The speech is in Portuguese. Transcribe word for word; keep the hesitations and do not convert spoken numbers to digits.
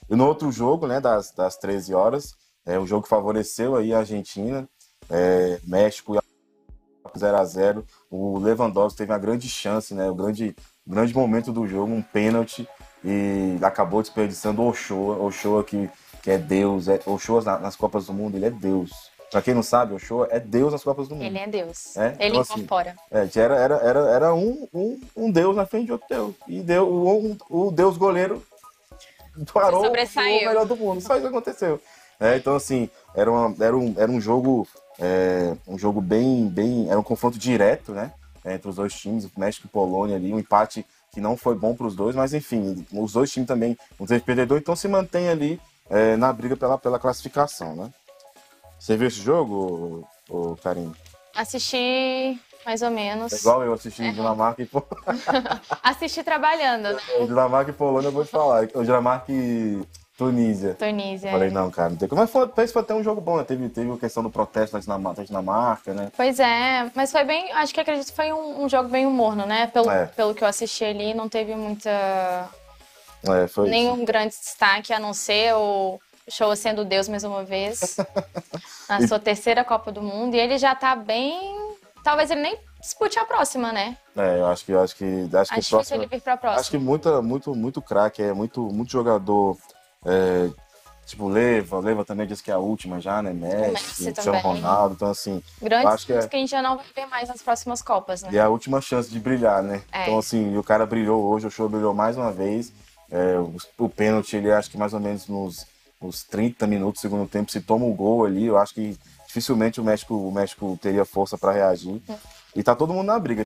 E no outro jogo, né, das, das treze horas, é, o jogo que favoreceu aí a Argentina, é, México e zero a zero. O Lewandowski teve uma grande chance, né, o grande, grande momento do jogo, um pênalti, e acabou desperdiçando o Ochoa, Ochoa que, que é Deus, é, Ochoa nas Copas do Mundo, ele é Deus. Pra quem não sabe, Ochoa é Deus nas Copas do Ele Mundo. é Deus. É? Ele Então, assim, incorpora. é, era, era, era, era um, um, um Deus na frente de outro Deus. E deu, o, o Deus goleiro Se parou o sobressaiu. melhor do mundo. Só isso aconteceu. É, então, assim, era, uma, era, um, era um jogo, é, um jogo bem, bem. Era um confronto direto, né? Entre os dois times, o México e Polônia ali, um empate que não foi bom para os dois, mas enfim, os dois times também, um teve perdedor, então se mantém ali é, na briga pela, pela classificação, né? Você viu esse jogo, ô, ô, Karine? Assisti mais ou É menos. igual eu assisti Dinamarca e Polônia. Assisti trabalhando, né? Dinamarca e Polônia, eu vou te falar. O Dinamarca e Tunísia. Eu Tunísia. falei, não, cara, não tem como. Mas foi, fez foi até um jogo bom, né? Teve, teve a questão do protesto da Dinamarca, da Dinamarca, né? Pois é, mas foi bem. Acho que acredito que foi um, um jogo bem morno, né? Pelo, É. pelo que eu assisti ali, não teve muita. É, foi isso. Nenhum grande destaque, a não ser o Show sendo Deus mais uma vez. Na E- sua terceira Copa do Mundo. E ele já tá bem. Talvez ele nem dispute a próxima, né? É, eu acho que, eu acho que, acho que Acho difícil próximo, ele vir pra próxima. acho que muita, muito, muito craque, é muito, muito jogador, é, tipo Leva, Leva também disse que é a última já, né? Messi, Messi Cristiano também. Ronaldo, então assim, eu Grandes acho que nomes é, que a gente já não vai ver mais nas próximas Copas, né? e é a última chance de brilhar, né? É. Então assim, o cara brilhou hoje, o show brilhou mais uma vez, é, o, o pênalti, ele acho que mais ou menos nos, nos trinta minutos do segundo tempo, se toma o gol ali, eu acho que dificilmente o México, o México teria força para reagir, e tá todo mundo na briga.